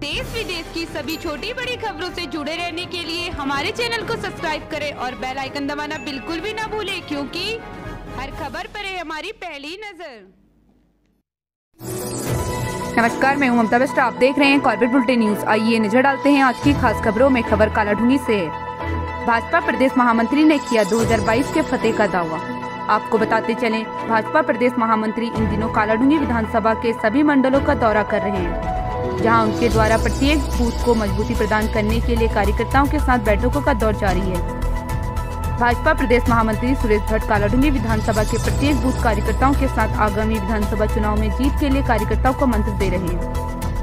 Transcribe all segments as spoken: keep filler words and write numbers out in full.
देश विदेश की सभी छोटी बड़ी खबरों से जुड़े रहने के लिए हमारे चैनल को सब्सक्राइब करें और बेल आइकन दबाना बिल्कुल भी ना भूलें, क्योंकि हर खबर पर है हमारी पहली नजर। नमस्कार, मैं हूं ममता बेस्ट। आप देख रहे हैं कॉर्बेट बुलेटिन न्यूज। आइए नजर डालते हैं आज की खास खबरों में। खबर कालाढूंगी से है। भाजपा प्रदेश महामंत्री ने किया दो हज़ार बाईस के फतेह का दावा। आपको बताते चलें, भाजपा प्रदेश महामंत्री इन दिनों कालाढूंगी विधानसभा के सभी मंडलों का दौरा कर रहे हैं, जहां उनके द्वारा प्रत्येक बूथ को मजबूती प्रदान करने के लिए कार्यकर्ताओं के साथ बैठकों का दौर जारी है। भाजपा प्रदेश महामंत्री सुरेश भट्ट कालाढूंगी विधानसभा के प्रत्येक बूथ कार्यकर्ताओं के साथ आगामी विधानसभा चुनाव में जीत के लिए कार्यकर्ताओं को मंत्र दे रहे हैं।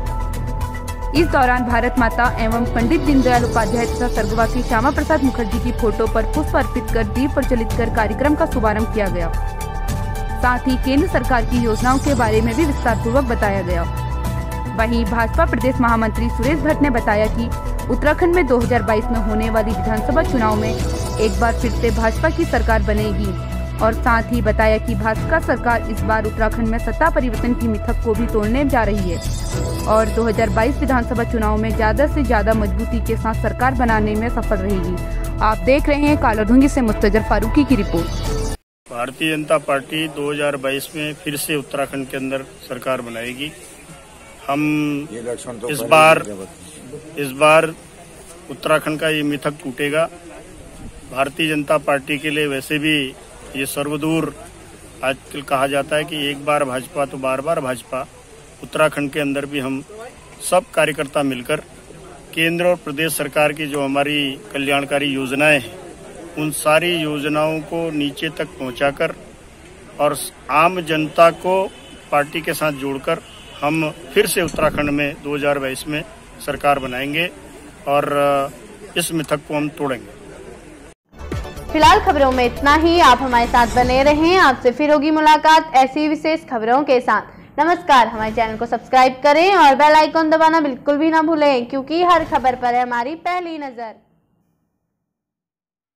इस दौरान भारत माता एवं पंडित दीनदयाल उपाध्याय तथा स्वर्गवासी श्यामा प्रसाद मुखर्जी की फोटो पर पुष्प अर्पित कर दीप प्रज्वलित कर कार्यक्रम का शुभारंभ किया गया। साथ ही केंद्र सरकार की योजनाओं के बारे में भी विस्तार पूर्वक बताया गया। वहीं भाजपा प्रदेश महामंत्री सुरेश भट्ट ने बताया कि उत्तराखंड में दो हज़ार बाईस में होने वाली विधानसभा चुनाव में एक बार फिर से भाजपा की सरकार बनेगी, और साथ ही बताया कि भाजपा सरकार इस बार उत्तराखंड में सत्ता परिवर्तन की मिथक को भी तोड़ने जा रही है और दो हज़ार बाईस विधानसभा चुनाव में ज्यादा से ज्यादा मजबूती के साथ सरकार बनाने में सफल रहेगी। आप देख रहे हैं कालाढूंगी से मुस्तजर फारूकी की रिपोर्ट। भारतीय जनता पार्टी दो हज़ार बाईस में फिर से उत्तराखंड के अंदर सरकार बनाएगी। हम इस बार इस बार उत्तराखंड का ये मिथक टूटेगा। भारतीय जनता पार्टी के लिए वैसे भी ये सर्वदूर आजकल कहा जाता है कि एक बार भाजपा तो बार बार भाजपा। उत्तराखंड के अंदर भी हम सब कार्यकर्ता मिलकर केंद्र और प्रदेश सरकार की जो हमारी कल्याणकारी योजनाएं हैं, उन सारी योजनाओं को नीचे तक पहुंचाकर और आम जनता को पार्टी के साथ जोड़कर हम फिर से उत्तराखंड में दो हज़ार बाईस में सरकार बनाएंगे और इस मिथक को हम तोड़ेंगे। फिलहाल खबरों में इतना ही। आप हमारे साथ बने रहें। आपसे फिर होगी मुलाकात ऐसी विशेष खबरों के साथ। नमस्कार। हमारे चैनल को सब्सक्राइब करें और बेल आइकन दबाना बिल्कुल भी ना भूलें, क्योंकि हर खबर पर है हमारी पहली नजर।